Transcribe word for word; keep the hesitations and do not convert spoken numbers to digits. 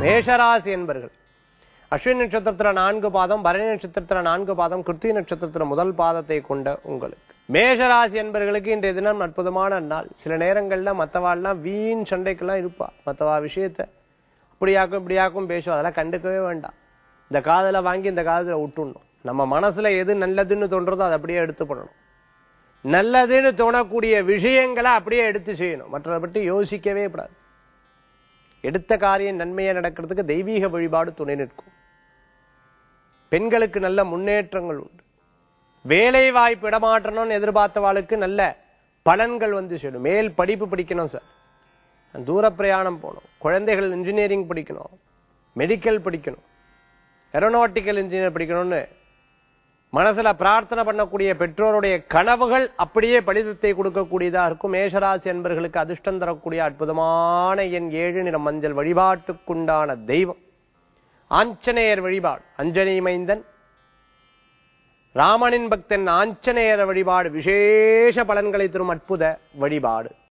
மேஷராசி என்பர்கள் அஸ்வினி நட்சத்திரத்துல நான்கு பாதம், பரணி நட்சத்திரத்துல நான்கு பாதம், கிருத்திகை நட்சத்திரத்துல முதல் பாதத்தை கொண்ட உங்களுக்கு மேஷராசி என்பர்களுக்கு இன்றைய தினம் அற்புதமான நாள். சில நேரங்கள்ல மற்றவாள்லாம் வீண் சண்டைக்கெல்லாம் இருப்பா. மற்றவா விஷயத்த இப்படியாக்கும் இப்படியாக்கும் பேசுவோம். அதெல்லாம் கண்டுக்கவே வேண்டாம். இந்த காதல வாங்கி இந்த காதல விட்டுடணும். நம்ம மனசுல எது நல்லதுன்னு தோன்றதோ அதை அப்படியே எடுத்து பண்ணணும். நல்லதுன்னு தோணக்கூடிய விஷயங்களை அப்படியே எடுத்து செய்யணும். மற்றதை பற்றி யோசிக்கவே கூடாது. எடுத்த காரியம் நன்மையா நடக்கிறதுக்கு தெய்வீக வழிபாடு துணை நிற்கும். பெண்களுக்கு நல்ல முன்னேற்றங்கள் உண்டு. வேலை வாய்ப்பு இடமாற்றணும்னு எதிர்பார்த்தவாளுக்கு நல்ல பலன்கள் வந்து சேரும். மேல் படிப்பு படிக்கணும் சார், தூர பிரயாணம் போகணும், குழந்தைகள் இன்ஜினியரிங் படிக்கணும், மெடிக்கல் படிக்கணும், ஏரோநாட்டிக்கல் இன்ஜினியர் படிக்கணும்னு மனசுல பிரார்த்தனை பண்ணக்கூடிய பெற்றோருடைய கனவுகள் அப்படியே பலிதத்தை கொடுக்கக்கூடியதா இருக்கும். மேஷராசி என்பர்களுக்கு அதிர்ஷ்டம் தரக்கூடிய அற்புதமான எண் ஏழு, நிறம் மஞ்சள். வழிபாட்டுக்குண்டான தெய்வம் ஆஞ்சநேயர் வழிபாடு. அஞ்சனி மைந்தன் ராமனின் பக்தன் ஆஞ்சநேயர் வழிபாடு விசேஷ பலன்களை தரும் அற்புத வழிபாடு.